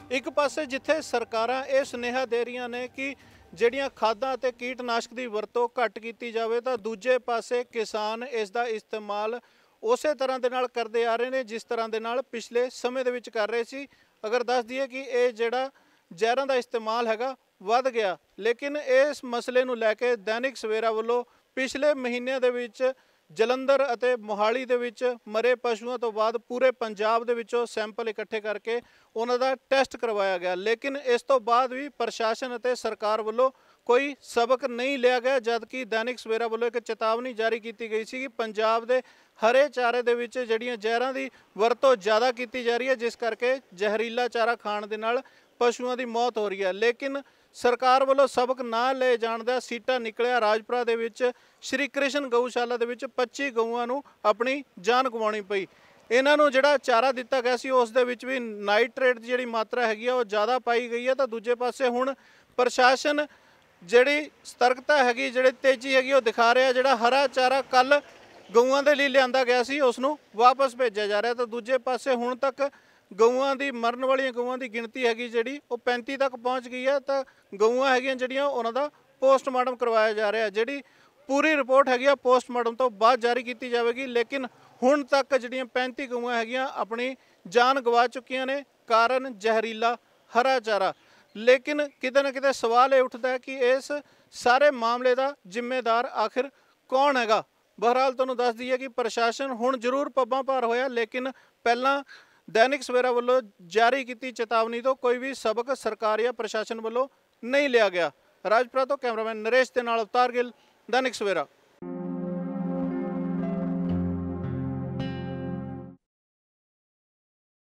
ਇੱਕ ਪਾਸੇ ਜਿੱਥੇ ਸਰਕਾਰਾਂ ਇਹ ਸੁਨੇਹਾ ਦੇ ਰਹੀਆਂ ਨੇ ਕਿ ਜਿਹੜੀਆਂ ਖਾਦਾਂ ਅਤੇ ਕੀਟਨਾਸ਼ਕ ਦੀ ਵਰਤੋਂ ਘੱਟ ਕੀਤੀ ਜਾਵੇ, ਤਾਂ ਦੂਜੇ ਪਾਸੇ ਕਿਸਾਨ ਇਸ ਦਾ ਇਸਤੇਮਾਲ ਉਸੇ ਤਰ੍ਹਾਂ ਦੇ ਨਾਲ ਕਰਦੇ ਆ ਰਹੇ ਨੇ ਜਿਸ ਤਰ੍ਹਾਂ ਦੇ ਨਾਲ ਪਿਛਲੇ ਸਮੇਂ ਦੇ ਵਿੱਚ ਕਰ ਰਹੇ ਸੀ। ਅਗਰ ਦੱਸ ਦਈਏ ਕਿ ਇਹ ਜਿਹੜਾ ਜ਼ਹਿਰਾਂ ਦਾ ਇਸਤੇਮਾਲ ਹੈਗਾ ਵੱਧ ਗਿਆ, ਲੇਕਿਨ ਇਸ ਮਸਲੇ ਨੂੰ ਲੈ ਕੇ ਦੈਨਿਕ ਸਵੇਰਾ ਵੱਲੋਂ ਪਿਛਲੇ ਮਹੀਨਿਆਂ ਦੇ ਵਿੱਚ ਜਲੰਧਰ ਅਤੇ ਮੋਹਾਲੀ ਦੇ ਵਿੱਚ ਮਰੇ ਪਸ਼ੂਆਂ ਤੋਂ ਬਾਅਦ ਪੂਰੇ ਪੰਜਾਬ ਦੇ ਵਿੱਚੋਂ ਸੈਂਪਲ ਇਕੱਠੇ ਕਰਕੇ ਉਹਨਾਂ ਦਾ ਟੈਸਟ ਕਰਵਾਇਆ ਗਿਆ, ਲੇਕਿਨ ਇਸ ਤੋਂ ਬਾਅਦ ਵੀ ਪ੍ਰਸ਼ਾਸਨ ਅਤੇ ਸਰਕਾਰ ਵੱਲੋਂ ਕੋਈ ਸਬਕ ਨਹੀਂ ਲਿਆ ਗਿਆ। ਜਦਕਿ ਦੈਨਿਕ ਸਵੇਰਾ ਵੱਲੋਂ ਇੱਕ ਚੇਤਾਵਨੀ ਜਾਰੀ ਕੀਤੀ ਗਈ ਸੀ ਕਿ ਪੰਜਾਬ ਦੇ ਹਰੇ ਚਾਰੇ ਦੇ ਵਿੱਚ ਜਿਹੜੀਆਂ ਜ਼ਹਿਰਾਂ ਦੀ ਵਰਤੋਂ ਜ਼ਿਆਦਾ ਕੀਤੀ ਜਾ ਰਹੀ ਹੈ, ਜਿਸ ਕਰਕੇ ਜ਼ਹਿਰੀਲਾ ਚਾਰਾ ਖਾਣ ਦੇ ਨਾਲ ਪਸ਼ੂਆਂ ਦੀ ਮੌਤ ਹੋ ਰਹੀ ਹੈ। ਲੇਕਿਨ ਸਰਕਾਰ ਵੱਲੋਂ ਸਬਕ ਨਾ ਲਏ ਜਾਣ ਦਾ ਸੀਟਾ ਨਿਕਲਿਆ। ਰਾਜਪੁਰਾ ਦੇ ਵਿੱਚ ਸ਼੍ਰੀ ਕ੍ਰਿਸ਼ਨ ਗਊਸ਼ਾਲਾ ਦੇ ਵਿੱਚ 25 ਗਊਆਂ ਨੂੰ ਆਪਣੀ ਜਾਨ ਗਵਾਉਣੀ ਪਈ। ਇਹਨਾਂ ਨੂੰ ਜਿਹੜਾ ਚਾਰਾ ਦਿੱਤਾ ਗਿਆ ਸੀ ਉਸ ਦੇ ਵਿੱਚ ਵੀ ਨਾਈਟ੍ਰੇਟ ਦੀ ਜਿਹੜੀ ਮਾਤਰਾ ਹੈਗੀ ਆ ਉਹ ਜ਼ਿਆਦਾ ਪਾਈ ਗਈ ਹੈ। ਤਾਂ ਦੂਜੇ ਪਾਸੇ ਹੁਣ ਪ੍ਰਸ਼ਾਸਨ ਜਿਹੜੀ ਸਤਰਕਤਾ ਹੈਗੀ, ਜਿਹੜੀ ਤੇਜ਼ੀ ਹੈਗੀ ਉਹ ਦਿਖਾ ਰਿਹਾ। ਜਿਹੜਾ ਹਰਾ ਚਾਰਾ ਕੱਲ ਗਊਆਂ ਦੇ ਲਈ ਲਿਆਂਦਾ ਗਿਆ ਸੀ ਉਸ ਨੂੰ ਵਾਪਸ ਭੇਜਿਆ ਜਾ ਰਿਹਾ। ਤਾਂ ਦੂਜੇ ਪਾਸੇ ਹੁਣ ਤੱਕ ਗਊਆਂ ਦੀ ਮਰਨ ਵਾਲੀਆਂ ਗਊਆਂ ਦੀ ਗਿਣਤੀ ਹੈਗੀ ਜਿਹੜੀ ਉਹ 35 ਤੱਕ ਪਹੁੰਚ ਗਈ ਹੈ। ਤਾਂ ਗਊਆਂ ਹੈਗੀਆਂ ਜਿਹੜੀਆਂ ਉਹਨਾਂ ਦਾ ਪੋਸਟਮਾਰਟਮ ਕਰਵਾਇਆ ਜਾ ਰਿਹਾ। ਜਿਹੜੀ ਪੂਰੀ ਰਿਪੋਰਟ ਹੈਗੀ ਆ ਪੋਸਟਮਾਰਟਮ ਤੋਂ ਬਾਅਦ ਜਾਰੀ ਕੀਤੀ ਜਾਵੇਗੀ, ਲੇਕਿਨ ਹੁਣ ਤੱਕ ਜਿਹੜੀਆਂ 35 ਗਊਆਂ ਹੈਗੀਆਂ ਆਪਣੀ ਜਾਨ ਗਵਾ ਚੁੱਕੀਆਂ ਨੇ, ਕਾਰਨ ਜ਼ਹਿਰੀਲਾ ਹਰਾ ਚਾਰਾ। ਲੇਕਿਨ ਕਿਤੇ ਨਾ ਕਿਤੇ ਸਵਾਲ ਇਹ ਉੱਠਦਾ ਹੈ ਕਿ ਇਸ ਸਾਰੇ ਮਾਮਲੇ ਦਾ ਜ਼ਿੰਮੇਦਾਰ ਆਖਿਰ ਕੌਣ ਹੈਗਾ। ਬਹਰਹਾਲ ਤੁਹਾਨੂੰ ਦੱਸ ਦਈਏ ਕਿ ਪ੍ਰਸ਼ਾਸਨ ਹੁਣ ਜ਼ਰੂਰ ਪੱਬਾਂ ਭਾਰ ਹੋਇਆ, ਲੇਕਿਨ ਪਹਿਲਾਂ ਦੈਨਿਕ ਸਵੇਰਾ ਵੱਲੋਂ ਜਾਰੀ ਕੀਤੀ ਚੇਤਾਵਨੀ ਤੋਂ ਕੋਈ ਵੀ ਸਬਕ ਸਰਕਾਰ ਜਾਂ ਪ੍ਰਸ਼ਾਸਨ ਵੱਲੋਂ ਨਹੀਂ ਲਿਆ ਗਿਆ। ਰਾਜਪੁਰਾ ਤੋਂ ਕੈਮਰਾਮੈਨ ਨਰੇਸ਼ ਦੇ ਨਾਲ ਅਵਤਾਰ ਗਿੱਲ, ਦੈਨਿਕ ਸਵੇਰਾ।